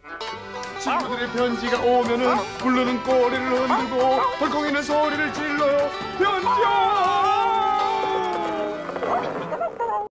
친구들의 편지가 오면은 부르는 꼬리를 흔들고 덜컹이는 소리를 질러요. 편지야!